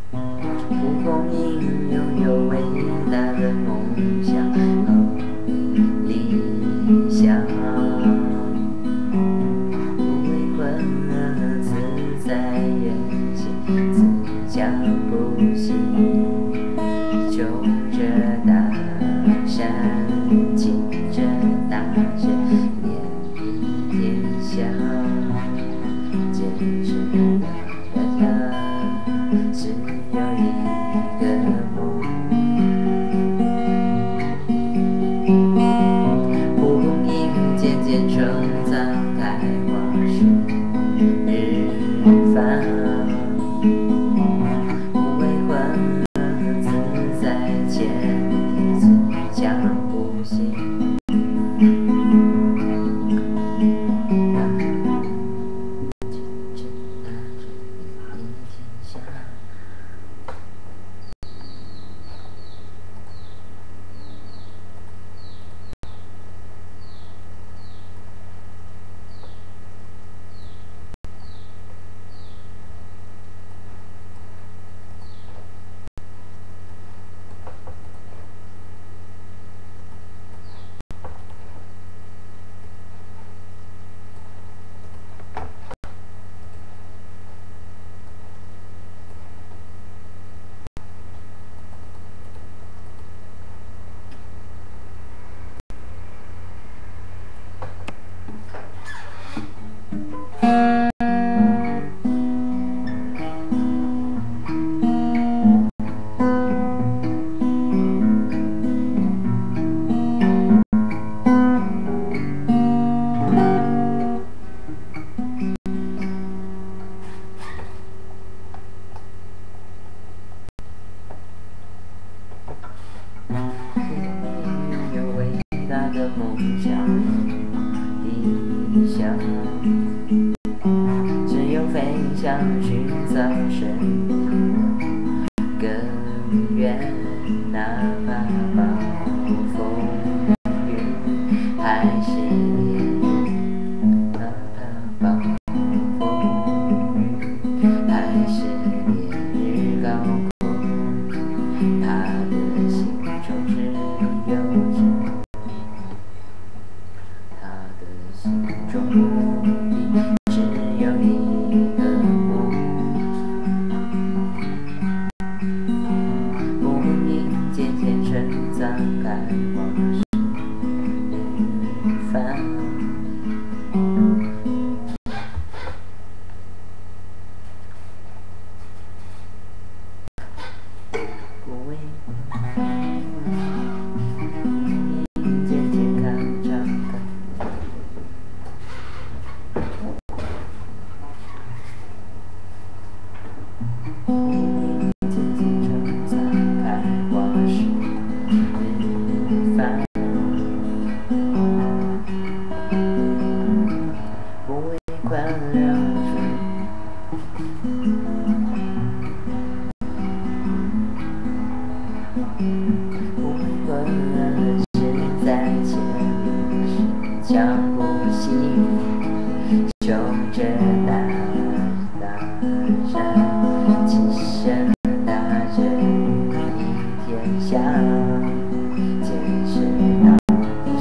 蒲公英拥有伟大的梦想和理想，不为困难自在任性，自强不息，求着大山，骑着大雪，连一天下，坚持的他只有一个梦。蒲公英渐渐成长开花时日繁，不为困难自在前提自强不息。拥有伟大的梦想、理想，只有飞翔，寻找生命的根源，哪怕暴风雨还是哪怕暴风雨还是烈日高空，他的心中只有着，他的心中只有一个梦。蒲公英渐渐成长开花时日繁，不为渐渐开长开。渐渐成长开花时日繁，不为快乐不为困难是在前面是强不息，求着大山，其身大着一天下，坚持到底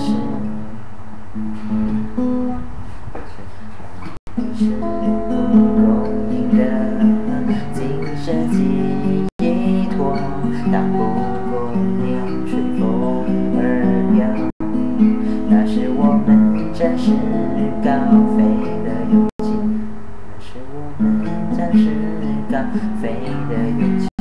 是蒲公英的精神寄托，当蒲公英随风而飘，那是我们展翅高飞的勇气，那是我们展翅高飞的勇气。